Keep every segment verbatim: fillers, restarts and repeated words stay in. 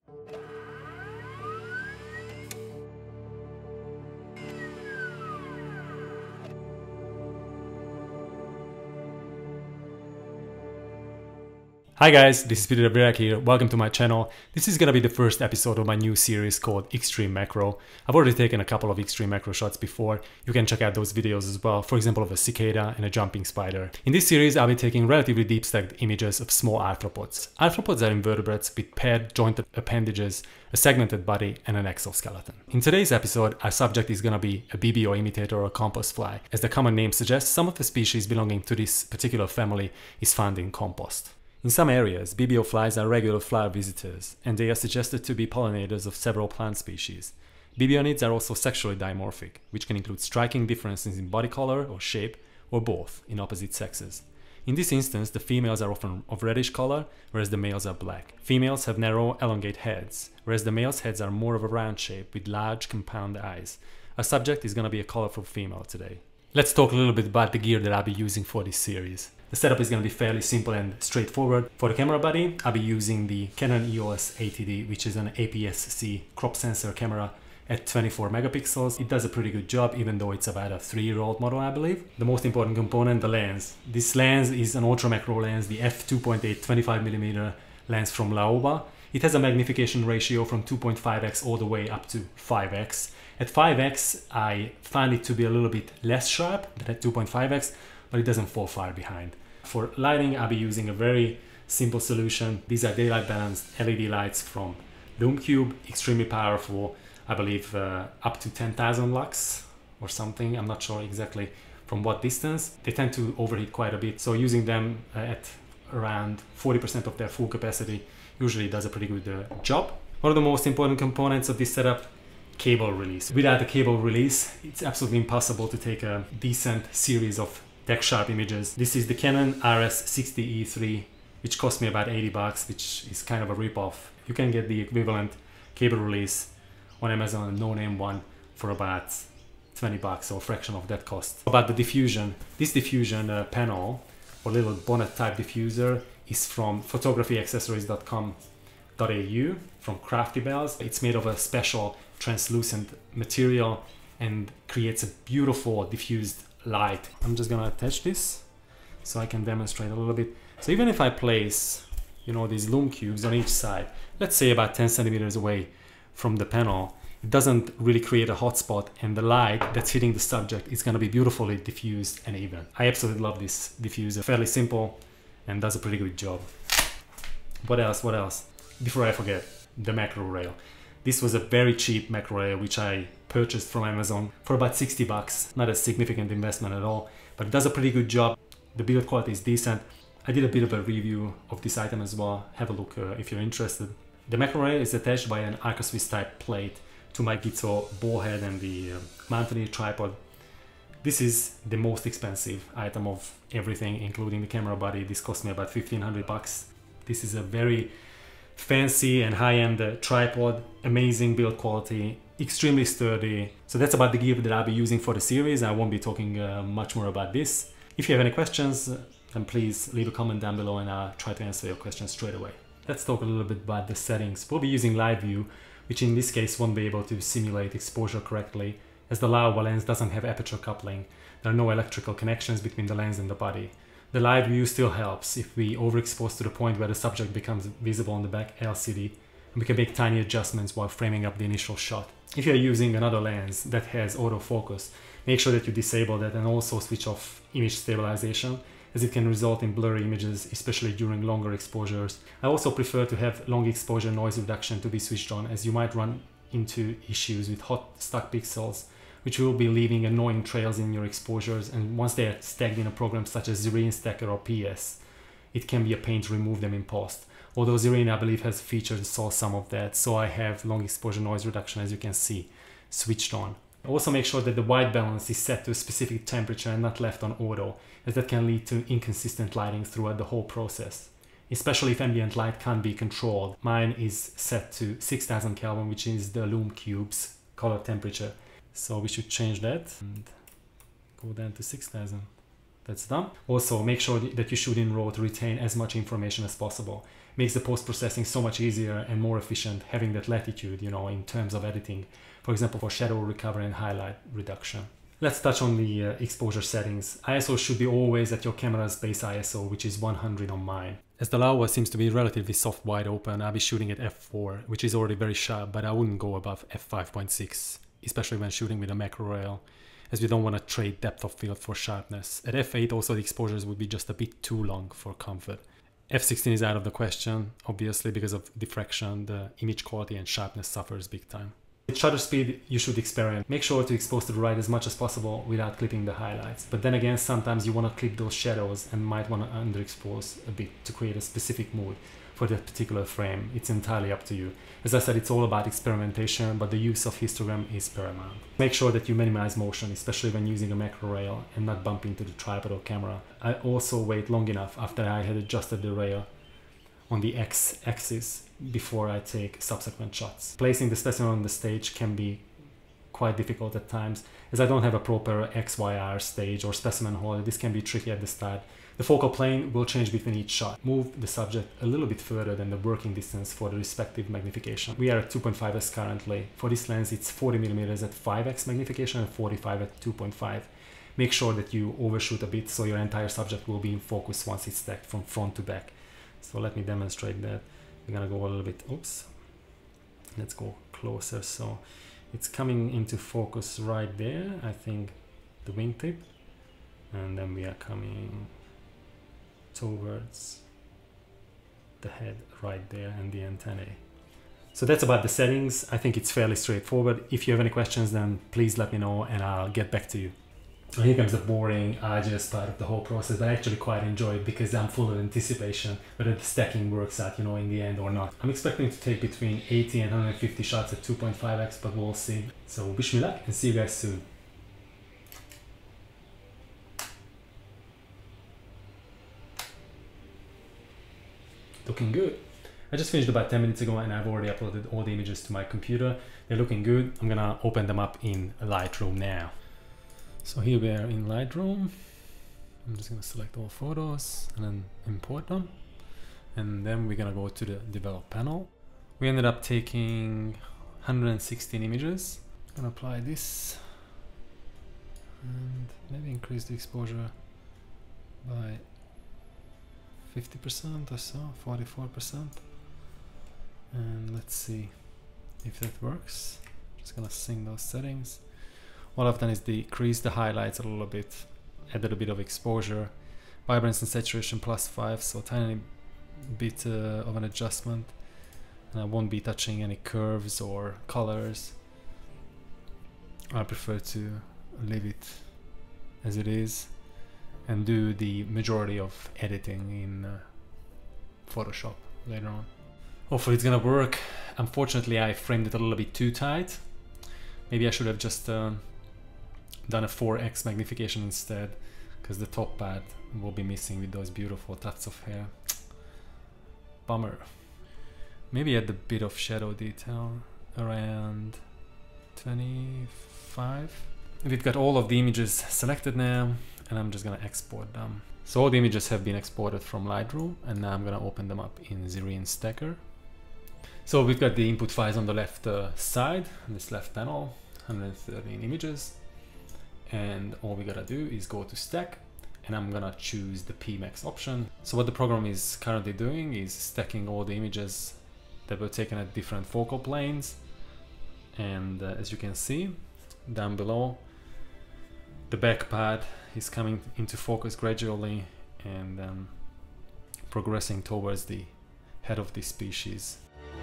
Hi guys, this is Peter Birac here. Welcome to my channel. This is gonna be the first episode of my new series called Extreme Macro. I've already taken a couple of extreme macro shots before. You can check out those videos as well, for example of a cicada and a jumping spider. In this series I'll be taking relatively deep stacked images of small arthropods. Arthropods are invertebrates with paired jointed appendages, a segmented body and an exoskeleton. In today's episode our subject is gonna be a B B O imitator or compost fly. As the common name suggests, some of the species belonging to this particular family is found in compost. In some areas, B B O flies are regular flower visitors, and they are suggested to be pollinators of several plant species. B B O nids are also sexually dimorphic, which can include striking differences in body color or shape, or both, in opposite sexes. In this instance, the females are often of reddish color, whereas the males are black. Females have narrow, elongate heads, whereas the males' heads are more of a round shape with large, compound eyes. Our subject is going to be a colorful female today. Let's talk a little bit about the gear that I'll be using for this series. The setup is going to be fairly simple and straightforward. For the camera body, I'll be using the Canon E O S eighty D, which is an A P S C crop sensor camera at twenty-four megapixels. It does a pretty good job, even though it's about a three-year-old model, I believe. The most important component, the lens. This lens is an ultra macro lens, the f two point eight twenty-five millimeter lens from Laowa. It has a magnification ratio from two point five x all the way up to five x. At five x, I find it to be a little bit less sharp than at two point five x, but it doesn't fall far behind. For lighting, I'll be using a very simple solution. These are daylight balanced L E D lights from Lumecube, extremely powerful, I believe uh, up to ten thousand lux or something. I'm not sure exactly from what distance. They tend to overheat quite a bit, so using them uh, at around forty percent of their full capacity usually does a pretty good uh, job. One of the most important components of this setup, cable release. Without a cable release, it's absolutely impossible to take a decent series of deck sharp images. This is the Canon R S sixty E three, which cost me about eighty bucks, which is kind of a rip-off. You can get the equivalent cable release on Amazon, a no-name one, for about twenty bucks, or a fraction of that cost. About the diffusion, this diffusion uh, panel, or little bonnet type diffuser, is from photography accessories dot com dot A U from Crafty Bells. It's made of a special translucent material and creates a beautiful diffused light. I'm just gonna attach this so I can demonstrate a little bit. So even if I place, you know, these Lumecubes on each side, let's say about ten centimeters away from the panel, it doesn't really create a hotspot, and the light that's hitting the subject is gonna be beautifully diffused and even. I absolutely love this diffuser. Fairly simple and does a pretty good job. What else? What else? Before I forget, the macro rail. This was a very cheap macro rail which I purchased from Amazon for about sixty bucks. Not a significant investment at all, but it does a pretty good job. The build quality is decent. I did a bit of a review of this item as well. Have a look uh, if you're interested. The macro rail is attached by an Arca Swiss type plate to my Gitzo ball head and the uh, Mountaineer tripod. This is the most expensive item of everything, including the camera body. This cost me about fifteen hundred bucks. This is a very fancy and high-end uh, tripod, amazing build quality, extremely sturdy. So that's about the gear that I'll be using for the series. I won't be talking uh, much more about this. If you have any questions, then please leave a comment down below and I'll try to answer your questions straight away. Let's talk a little bit about the settings. We'll be using live view, which in this case won't be able to simulate exposure correctly, as the Laowa lens doesn't have aperture coupling. There are no electrical connections between the lens and the body. The live view still helps if we overexpose to the point where the subject becomes visible on the back L C D, and we can make tiny adjustments while framing up the initial shot. If you're using another lens that has autofocus, make sure that you disable that and also switch off image stabilization, as it can result in blurry images, especially during longer exposures. I also prefer to have long exposure noise reduction to be switched on, as you might run into issues with hot stuck pixels, which will be leaving annoying trails in your exposures, and once they are stacked in a program such as Zerine Stacker or P S, it can be a pain to remove them in post. Although Zerine, I believe, has features to solve some of that, so I have long exposure noise reduction, as you can see, switched on. Also make sure that the white balance is set to a specific temperature and not left on auto, as that can lead to inconsistent lighting throughout the whole process, especially if ambient light can't be controlled. Mine is set to six thousand Kelvin, which is the Lumecube's color temperature. So we should change that and go down to six thousand. That's done. Also make sure that you shoot in RAW to retain as much information as possible, makes the post-processing so much easier and more efficient, having that latitude, you know, in terms of editing, for example, for shadow recovery and highlight reduction. Let's touch on the uh, exposure settings. I S O should be always at your camera's base I S O, which is one hundred on mine. As the Laowa seems to be relatively soft wide open, I'll be shooting at f four, which is already very sharp, but I wouldn't go above f five point six, especially when shooting with a macro rail, as we don't want to trade depth of field for sharpness. At f eight also the exposures would be just a bit too long for comfort. f sixteen is out of the question, obviously because of diffraction, the image quality and sharpness suffers big time. With shutter speed, you should experiment. Make sure to expose to the right as much as possible without clipping the highlights. But then again, sometimes you want to clip those shadows and might want to underexpose a bit to create a specific mood for that particular frame. It's entirely up to you. As I said, it's all about experimentation, but the use of histogram is paramount. Make sure that you minimize motion, especially when using a macro rail, and not bump into the tripod or camera. I also wait long enough after I had adjusted the rail on the x-axis before I take subsequent shots. Placing the specimen on the stage can be quite difficult at times, as I don't have a proper X Y R stage or specimen holder. This can be tricky at the start. The focal plane will change between each shot. Move the subject a little bit further than the working distance for the respective magnification. We are at two point five x currently. For this lens, it's forty millimeters at five x magnification and forty-five at two point five. Make sure that you overshoot a bit so your entire subject will be in focus once it's stacked from front to back. So let me demonstrate that. We're gonna go a little bit, oops, let's go closer. So it's coming into focus right there, I think, the wingtip, and then we are coming towards the head right there and the antennae. So that's about the settings. I think it's fairly straightforward. If you have any questions, then please let me know and I'll get back to you. And here comes the boring, arduous part of the whole process, but I actually quite enjoy it because I'm full of anticipation whether the stacking works out, you know, in the end or not. I'm expecting to take between eighty and one hundred fifty shots at two point five x, but we'll see. So wish me luck and see you guys soon. Looking good. I just finished about ten minutes ago and I've already uploaded all the images to my computer. They're looking good. I'm gonna open them up in Lightroom now. So here we are in Lightroom. I'm just gonna select all photos and then import them. And then we're gonna go to the develop panel. We ended up taking one hundred sixteen images. I'm gonna apply this and maybe increase the exposure by fifty percent or so, forty-four percent. And let's see if that works. Just gonna sync those settings. What I've done is decrease the highlights a little bit, added a bit of exposure, vibrance and saturation plus five, so tiny bit uh, of an adjustment. And I won't be touching any curves or colors. I prefer to leave it as it is and do the majority of editing in uh, Photoshop later on. Hopefully it's gonna work. Unfortunately, I framed it a little bit too tight. Maybe I should have just uh, done a four x magnification instead, because the top part will be missing with those beautiful tufts of hair. Bummer. Maybe add a bit of shadow detail around twenty-five. We've got all of the images selected now, and I'm just gonna export them. So all the images have been exported from Lightroom, and now I'm gonna open them up in Xerion Stacker. So we've got the input files on the left uh, side, on this left panel, one hundred thirteen images. And all we gotta do is go to stack, and I'm gonna choose the P max option. So what the program is currently doing is stacking all the images that were taken at different focal planes. And uh, as you can see down below, the back part is coming into focus gradually and um, progressing towards the head of the species.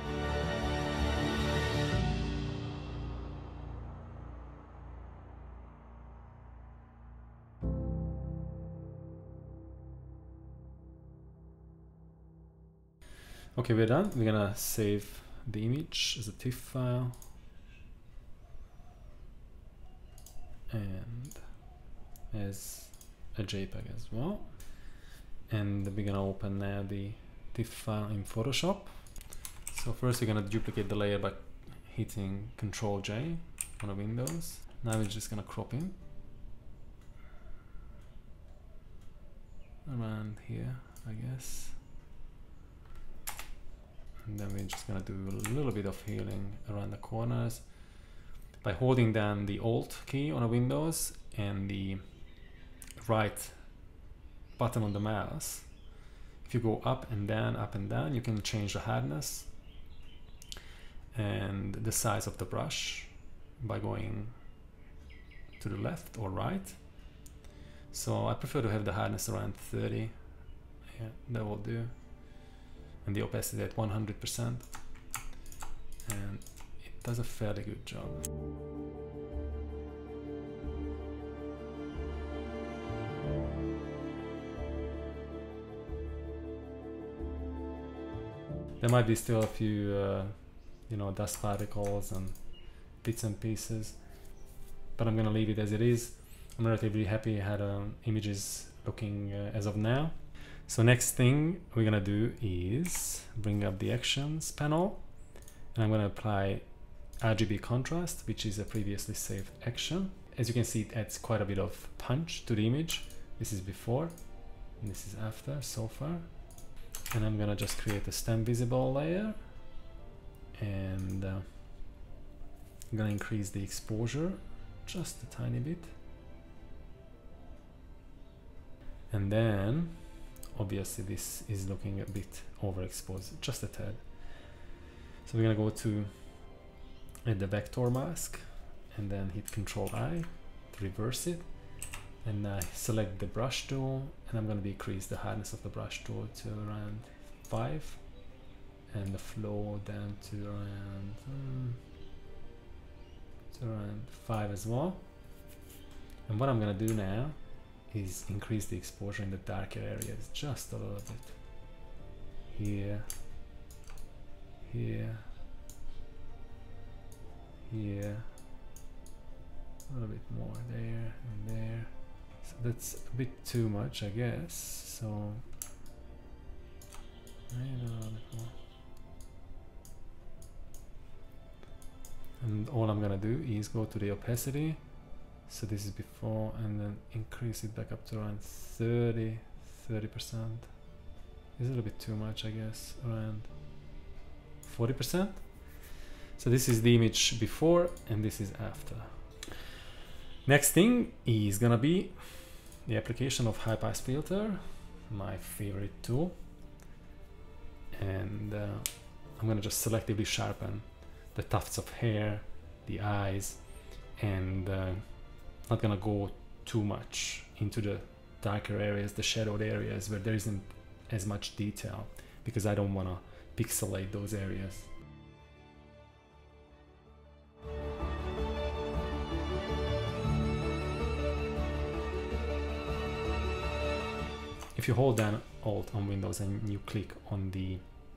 Okay, we're done. We're gonna save the image as a TIFF file and as a JPEG as well. And we're gonna open now the TIFF file in Photoshop. So first we're gonna duplicate the layer by hitting Control J on the Windows. Now we're just gonna crop in around here, I guess. And then we're just gonna do a little bit of healing around the corners by holding down the Alt key on a Windows and the right button on the mouse. If you go up and down, up and down, you can change the hardness and the size of the brush by going to the left or right. So I prefer to have the hardness around thirty. Yeah, that will do. And the opacity at one hundred percent. And it does a fairly good job. There might be still a few, uh, you know, dust particles and bits and pieces, but I'm gonna leave it as it is. I'm relatively happy how the images looking uh, as of now. So next thing we're gonna do is bring up the actions panel, and I'm gonna apply R G B contrast, which is a previously saved action. As you can see, it adds quite a bit of punch to the image. This is before, and this is after so far. And I'm gonna just create a stem visible layer, and uh, I'm gonna increase the exposure just a tiny bit. And then obviously this is looking a bit overexposed, just a tad. So we're gonna go to add the vector mask and then hit Control I to reverse it. And I select the brush tool, and I'm going to decrease the hardness of the brush tool to around five, and the flow down to around um, to around five as well. And what I'm going to do now is increase the exposure in the darker areas just a little bit. Here, here, here, a little bit more there and there. So that's a bit too much, I guess. So maybe a little bit more. And all I'm gonna do is go to the opacity. So this is before, and then increase it back up to around thirty, thirty percent. It's a little bit too much, I guess. Around forty percent. So this is the image before, and this is after. Next thing is gonna be the application of high pass filter, my favorite tool. And uh, I'm gonna just selectively sharpen the tufts of hair, the eyes, and uh, not gonna go too much into the darker areas, the shadowed areas where there isn't as much detail, because I don't wanna pixelate those areas. If you hold down Alt on Windows and you click on the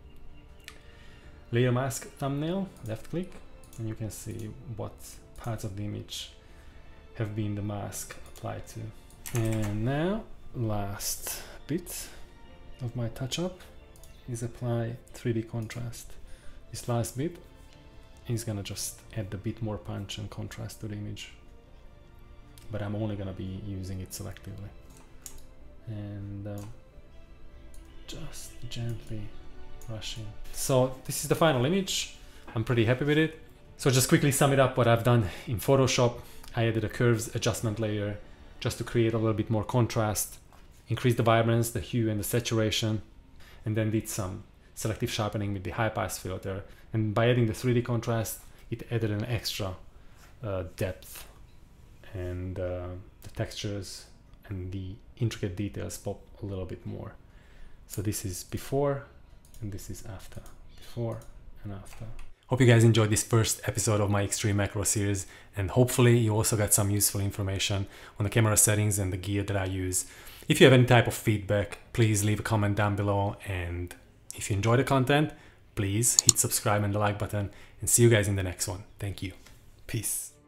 layer mask thumbnail, left click, and you can see what parts of the image have been the mask applied to. And now, last bit of my touch-up is apply three D contrast. This last bit is gonna just add a bit more punch and contrast to the image, but I'm only gonna be using it selectively. And um, just gently brushing. So this is the final image. I'm pretty happy with it. So just quickly sum it up what I've done in Photoshop. I added a curves adjustment layer just to create a little bit more contrast, increase the vibrance, the hue and the saturation, and then did some selective sharpening with the high pass filter. And by adding the three D contrast, it added an extra uh, depth, and uh, the textures and the intricate details pop a little bit more. So this is before and this is after. Before and after. Hope you guys enjoyed this first episode of my Extreme Macro series, and hopefully you also got some useful information on the camera settings and the gear that I use. If you have any type of feedback, please leave a comment down below, and if you enjoy the content, please hit subscribe and the like button, and see you guys in the next one. Thank you. Peace.